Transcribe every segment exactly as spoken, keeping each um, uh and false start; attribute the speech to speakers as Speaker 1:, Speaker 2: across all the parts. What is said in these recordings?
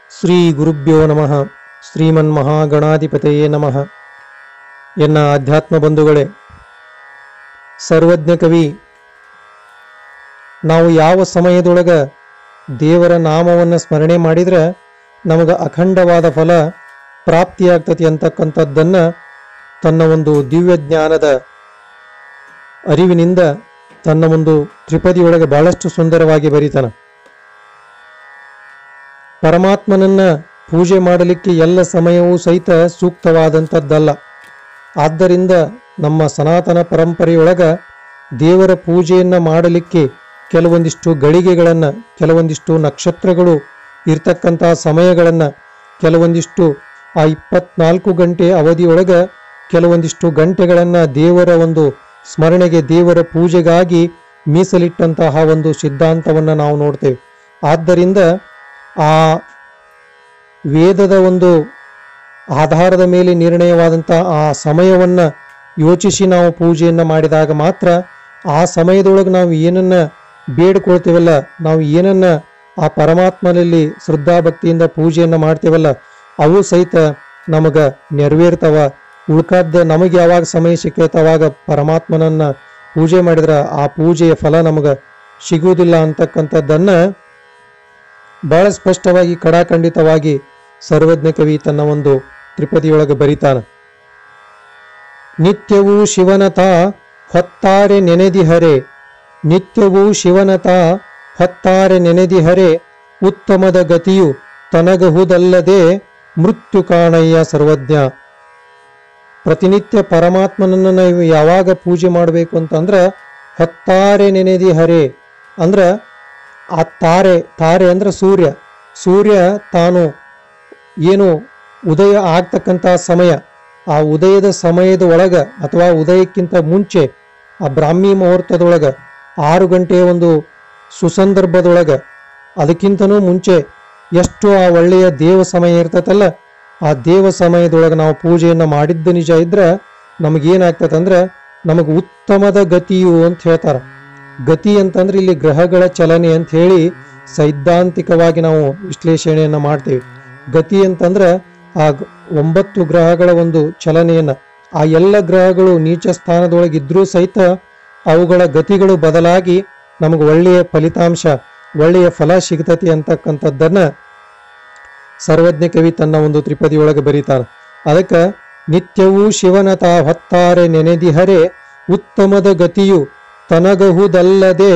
Speaker 1: ಶ್ರೀ ಗುರುಭ್ಯೋ ನಮಃ. ಶ್ರೀಮನ್ಮಹಾಗಣಾಧಿಪತಯೇ ನಮಃ. ಎನ್ನ ಆಧ್ಯಾತ್ಮ ಬಂಧುಗಳೇ, ಸರ್ವಜ್ಞ ಕವಿ ನಾವು ಯಾವ ಸಮಯದೊಳಗ ದೇವರ ನಾಮವನ್ನು ಸ್ಮರಣೆ ಮಾಡಿದ್ರೆ ನಮಗೆ ಅಖಂಡವಾದ ಫಲ ಪ್ರಾಪ್ತಿಯಾಗ್ತತಿ ಅಂತಕ್ಕಂಥದ್ದನ್ನು ತನ್ನ ಒಂದು ದಿವ್ಯ ಜ್ಞಾನದ ಅರಿವಿನಿಂದ ತನ್ನ ಒಂದು ತ್ರಿಪದಿಯೊಳಗೆ ಬಹಳಷ್ಟು ಸುಂದರವಾಗಿ ಬರೀತಾನೆ. ಪರಮಾತ್ಮನನ್ನ ಪೂಜೆ ಮಾಡಲಿಕ್ಕೆ ಎಲ್ಲ ಸಮಯವೂ ಸಹಿತ ಸೂಕ್ತವಾದಂಥದ್ದಲ್ಲ. ಆದ್ದರಿಂದ ನಮ್ಮ ಸನಾತನ ಪರಂಪರೆಯೊಳಗ ದೇವರ ಪೂಜೆಯನ್ನು ಮಾಡಲಿಕ್ಕೆ ಕೆಲವೊಂದಿಷ್ಟು ಗಳಿಗೆಗಳನ್ನು, ಕೆಲವೊಂದಿಷ್ಟು ನಕ್ಷತ್ರಗಳು ಇರ್ತಕ್ಕಂಥ ಸಮಯಗಳನ್ನು, ಕೆಲವೊಂದಿಷ್ಟು ಆ ಇಪ್ಪತ್ನಾಲ್ಕು ಗಂಟೆ ಅವಧಿಯೊಳಗ ಕೆಲವೊಂದಿಷ್ಟು ಗಂಟೆಗಳನ್ನು ದೇವರ ಒಂದು ಸ್ಮರಣೆಗೆ, ದೇವರ ಪೂಜೆಗಾಗಿ ಮೀಸಲಿಟ್ಟಂತಹ ಒಂದು ಸಿದ್ಧಾಂತವನ್ನು ನಾವು ನೋಡ್ತೇವೆ. ಆದ್ದರಿಂದ ಆ ವೇದದ ಒಂದು ಆಧಾರದ ಮೇಲೆ ನಿರ್ಣಯವಾದಂಥ ಆ ಸಮಯವನ್ನು ಯೋಚಿಸಿ ನಾವು ಪೂಜೆಯನ್ನು ಮಾಡಿದಾಗ ಮಾತ್ರ ಆ ಸಮಯದೊಳಗೆ ನಾವು ಏನನ್ನ ಬೇಡ್ಕೊಳ್ತೇವಲ್ಲ, ನಾವು ಏನನ್ನ ಆ ಪರಮಾತ್ಮನಲ್ಲಿ ಶ್ರದ್ಧಾಭಕ್ತಿಯಿಂದ ಪೂಜೆಯನ್ನು ಮಾಡ್ತೇವಲ್ಲ, ಅವು ಸಹಿತ ನಮಗೆ ನೆರವೇರ್ತವ. ಉಳ್ಕಾದ ನಮಗೆ ಯಾವಾಗ ಸಮಯ ಸಿಕ್ಕೈತೆ ಅವಾಗ ಪರಮಾತ್ಮನನ್ನ ಪೂಜೆ ಮಾಡಿದ್ರೆ ಆ ಪೂಜೆಯ ಫಲ ನಮಗೆ ಸಿಗುವುದಿಲ್ಲ ಅಂತಕ್ಕಂಥದ್ದನ್ನು ಬಹಳ ಸ್ಪಷ್ಟವಾಗಿ ಕಡಾಖಂಡಿತವಾಗಿ ಸರ್ವಜ್ಞ ಕವಿ ತನ್ನ ಒಂದು ತ್ರಿಪದಿಯೊಳಗೆ ಬರಿತಾನೆ. ನಿತ್ಯವೂ ಶಿವನತ ಹೊತ್ತಾರೆ ನೆನೆದಿಹರೆ, ನಿತ್ಯವೂ ಶಿವನತ ಹೊತ್ತಾರೆ ನೆನೆದಿಹರೆ, ಉತ್ತಮದ ಗತಿಯು ತನಗಹುದಲ್ಲದೆ ಮೃತ್ಯು ಕಾಣಯ್ಯ ಸರ್ವಜ್ಞ. ಪ್ರತಿನಿತ್ಯ ಪರಮಾತ್ಮನನ್ನು ನಾವು ಯಾವಾಗ ಪೂಜೆ ಮಾಡಬೇಕು ಅಂತಂದ್ರೆ ಹೊತ್ತಾರೆ ನೆನೆದಿಹರೆ ಅಂದ್ರೆ ಆ ತಾರೆ ತಾರೆ ಅಂದ್ರೆ ಸೂರ್ಯ ಸೂರ್ಯ ತಾನು ಏನು ಉದಯ ಆಗ್ತಕ್ಕಂಥ ಸಮಯ, ಆ ಉದಯದ ಸಮಯದ ಒಳಗ ಅಥವಾ ಉದಯಕ್ಕಿಂತ ಮುಂಚೆ ಆ ಬ್ರಾಹ್ಮಿ ಮುಹೂರ್ತದೊಳಗ ಆರು ಗಂಟೆಯ ಒಂದು ಸುಸಂದರ್ಭದೊಳಗ ಅದಕ್ಕಿಂತನೂ ಮುಂಚೆ ಎಷ್ಟು ಆ ಒಳ್ಳೆಯ ದೇವ ಸಮಯ ಇರ್ತತಲ್ಲ, ಆ ದೇವ ಸಮಯದೊಳಗೆ ನಾವು ಪೂಜೆಯನ್ನು ಮಾಡಿದ್ದ ನಿಜ ಇದ್ರೆ ನಮಗೇನಾಗ್ತದೆ ಅಂದ್ರೆ ನಮಗೆ ಉತ್ತಮದ ಗತಿಯು ಅಂತ ಹೇಳ್ತಾರೆ. ಗತಿ ಅಂತಂದ್ರೆ ಇಲ್ಲಿ ಗ್ರಹಗಳ ಚಲನೆ ಅಂತ ಹೇಳಿ ಸೈದ್ಧಾಂತಿಕವಾಗಿ ನಾವು ವಿಶ್ಲೇಷಣೆಯನ್ನು ಮಾಡ್ತೇವೆ. ಗತಿ ಅಂತಂದ್ರೆ ಆ ಒಂಬತ್ತು ಗ್ರಹಗಳ ಒಂದು ಚಲನೆಯನ್ನ, ಆ ಎಲ್ಲ ಗ್ರಹಗಳು ನೀಚ ಸ್ಥಾನದೊಳಗಿದ್ರೂ ಸಹಿತ ಅವುಗಳ ಗತಿಗಳು ಬದಲಾಗಿ ನಮಗೆ ಒಳ್ಳೆಯ ಫಲಿತಾಂಶ, ಒಳ್ಳೆಯ ಫಲ ಸಿಗ್ತತಿ ಅಂತಕ್ಕಂಥದ್ದನ್ನ ಸರ್ವಜ್ಞ ಕವಿ ತನ್ನ ಒಂದು ತ್ರಿಪದಿಯೊಳಗೆ ಬರೀತಾನೆ. ಅದಕ್ಕೆ ನಿತ್ಯವೂ ಶಿವನತ ಹೊತ್ತಾರೆ ನೆನೆದಿಹರೆ, ಉತ್ತಮದ ಗತಿಯು ತನಗಹುದಲ್ಲದೆ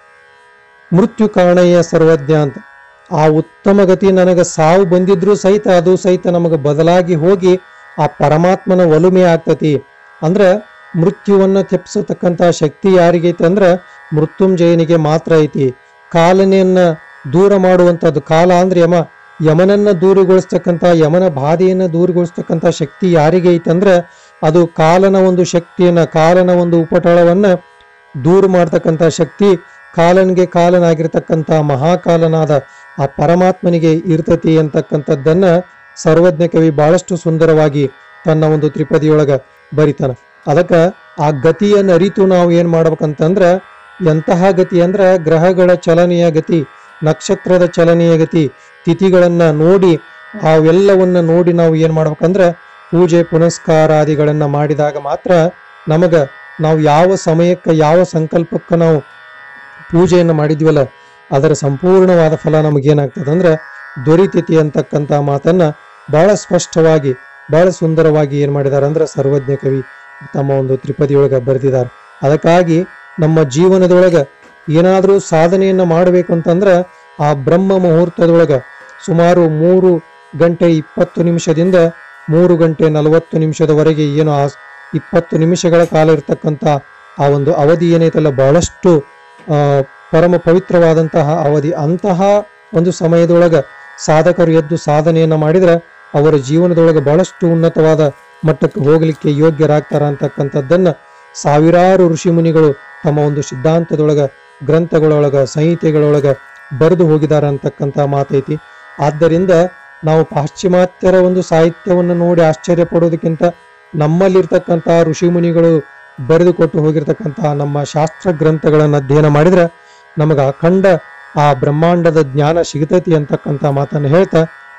Speaker 1: ಮೃತ್ಯು ಕಾಣಯ್ಯ ಸರ್ವಜ್ಞ ಅಂತ. ಆ ಉತ್ತಮ ಗತಿ ನನಗೆ ಸಾವು ಬಂದಿದ್ರೂ ಸಹಿತ ಅದು ಸಹಿತ ನಮಗೆ ಬದಲಾಗಿ ಹೋಗಿ ಆ ಪರಮಾತ್ಮನ ಒಲುಮೆ ಆಗ್ತತಿ. ಅಂದ್ರೆ ಮೃತ್ಯುವನ್ನು ತೆಪ್ಸತಕ್ಕಂಥ ಶಕ್ತಿ ಯಾರಿಗೈತೆ ಅಂದ್ರೆ ಮೃತ್ಯುಂಜಯನಿಗೆ ಮಾತ್ರ ಐತಿ. ಕಾಲನೆಯನ್ನ ದೂರ ಮಾಡುವಂಥದ್ದು, ಕಾಲ ಅಂದ್ರೆ ಯಮ, ಯಮನನ್ನ ದೂರಗೊಳಿಸ್ತಕ್ಕಂಥ, ಯಮನ ಬಾಧೆಯನ್ನು ದೂರಗೊಳಿಸ್ತಕ್ಕಂಥ ಶಕ್ತಿ ಯಾರಿಗೆ ಐತೆ ಅಂದ್ರೆ ಅದು ಕಾಲನ ಒಂದು ಶಕ್ತಿಯನ್ನ, ಕಾಲನ ಒಂದು ಉಪಟಳವನ್ನ ದೂರ ಮಾಡ್ತಕ್ಕಂಥ ಶಕ್ತಿ ಕಾಲನ್ಗೆ ಕಾಲನಾಗಿರ್ತಕ್ಕಂಥ ಮಹಾಕಾಲನಾದ ಆ ಪರಮಾತ್ಮನಿಗೆ ಇರ್ತತಿ ಅಂತಕ್ಕಂಥದ್ದನ್ನ ಸರ್ವಜ್ಞ ಕವಿ ಬಹಳಷ್ಟು ಸುಂದರವಾಗಿ ತನ್ನ ಒಂದು ತ್ರಿಪದಿಯೊಳಗ ಬರಿತಾನೆ. ಅದಕ್ಕೆ ಆ ಗತಿಯನ್ನು ಅರಿತು ನಾವು ಏನ್ ಮಾಡ್ಬೇಕಂತಂದ್ರ, ಎಂತಹ ಗತಿ ಅಂದ್ರ ಗ್ರಹಗಳ ಚಲನೆಯ ಗತಿ, ನಕ್ಷತ್ರದ ಚಲನೆಯ ಗತಿ, ತಿಥಿಗಳನ್ನ ನೋಡಿ ಅವೆಲ್ಲವನ್ನ ನೋಡಿ ನಾವು ಏನ್ ಮಾಡ್ಬೇಕಂದ್ರ ಪೂಜೆ ಪುನಸ್ಕಾರಾದಿಗಳನ್ನ ಮಾಡಿದಾಗ ಮಾತ್ರ ನಮಗ ನಾವು ಯಾವ ಸಮಯಕ್ಕೆ ಯಾವ ಸಂಕಲ್ಪಕ್ಕೆ ನಾವು ಪೂಜೆಯನ್ನು ಮಾಡಿದ್ವಲ್ಲ ಅದರ ಸಂಪೂರ್ಣವಾದ ಫಲ ನಮಗೇನಾಗ್ತದೆ ಅಂದ್ರೆ ದೊರೀತೈತಿ ಅಂತಕ್ಕಂಥ ಮಾತನ್ನ ಬಹಳ ಸ್ಪಷ್ಟವಾಗಿ ಬಹಳ ಸುಂದರವಾಗಿ ಏನ್ ಮಾಡಿದ್ದಾರೆ ಅಂದ್ರೆ ಸರ್ವಜ್ಞ ಕವಿ ತಮ್ಮ ಒಂದು ತ್ರಿಪದಿಯೊಳಗೆ ಬರೆದಿದ್ದಾರೆ. ಅದಕ್ಕಾಗಿ ನಮ್ಮ ಜೀವನದೊಳಗ ಏನಾದರೂ ಸಾಧನೆಯನ್ನ ಮಾಡಬೇಕು ಅಂತಂದ್ರೆ ಆ ಬ್ರಹ್ಮ ಮುಹೂರ್ತದೊಳಗ ಸುಮಾರು ಮೂರು ಗಂಟೆ ಇಪ್ಪತ್ತು ನಿಮಿಷದಿಂದ ಮೂರು ಗಂಟೆ ನಲವತ್ತು ನಿಮಿಷದವರೆಗೆ ಏನು ಆ ಇಪ್ಪತ್ತು ನಿಮಿಷಗಳ ಕಾಲ ಇರ್ತಕ್ಕಂಥ ಆ ಒಂದು ಅವಧಿ ಏನೈತಲ್ಲ ಬಹಳಷ್ಟು ಆ ಪರಮ ಪವಿತ್ರವಾದಂತಹ ಅವಧಿ. ಅಂತಹ ಒಂದು ಸಮಯದೊಳಗ ಸಾಧಕರು ಎದ್ದು ಸಾಧನೆಯನ್ನ ಮಾಡಿದ್ರೆ ಅವರ ಜೀವನದೊಳಗೆ ಬಹಳಷ್ಟು ಉನ್ನತವಾದ ಮಟ್ಟಕ್ಕೆ ಹೋಗಲಿಕ್ಕೆ ಯೋಗ್ಯರಾಗ್ತಾರ ಅಂತಕ್ಕಂಥದ್ದನ್ನ ಸಾವಿರಾರು ಋಷಿ ಮುನಿಗಳು ತಮ್ಮ ಒಂದು ಸಿದ್ಧಾಂತದೊಳಗ, ಗ್ರಂಥಗಳೊಳಗ, ಸಂಹಿತೆಗಳೊಳಗ ಬರೆದು ಹೋಗಿದ್ದಾರೆ ಅಂತಕ್ಕಂಥ ಮಾತೈತಿ. ಆದ್ದರಿಂದ ನಾವು ಪಾಶ್ಚಿಮಾತ್ಯರ ಒಂದು ಸಾಹಿತ್ಯವನ್ನು ನೋಡಿ ಆಶ್ಚರ್ಯ ಪಡೋದಕ್ಕಿಂತ ನಮ್ಮಲ್ಲಿರ್ತಕ್ಕಂತಹ ಋಷಿ ಮುನಿಗಳು ಬರೆದುಕೊಟ್ಟು ಹೋಗಿರ್ತಕ್ಕಂತಹ ನಮ್ಮ ಶಾಸ್ತ್ರ ಗ್ರಂಥಗಳನ್ನು ಅಧ್ಯಯನ ಮಾಡಿದ್ರೆ ನಮಗೆ ಅಖಂಡ ಆ ಬ್ರಹ್ಮಾಂಡದ ಜ್ಞಾನ ಸಿಗತೈತಿ ಅಂತಕ್ಕಂಥ ಮಾತನ್ನು ಹೇಳ್ತಾ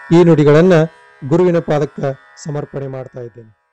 Speaker 1: ಈ ನುಡಿಗಳನ್ನು ಗುರುವಿನ ಪಾದಕ್ಕೆ ಸಮರ್ಪಣೆ ಮಾಡ್ತಾ ಇದ್ದೇನೆ.